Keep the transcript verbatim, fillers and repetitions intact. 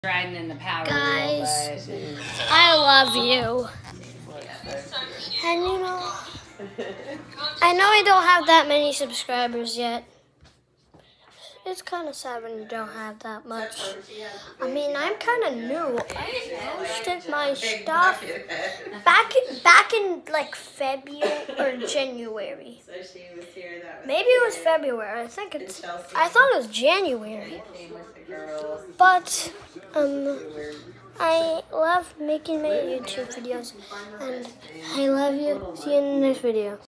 Riding in the power Guys, wheel, but I love you. And you know, I know I don't have that many subscribers yet. It's kind of sad when you don't have that much. I mean, I'm kind of new. I posted my stuff back back in like February or January. Maybe it was February. I think it's. I thought it was January. But um, I love making my YouTube videos, and I love you. See you in the next video.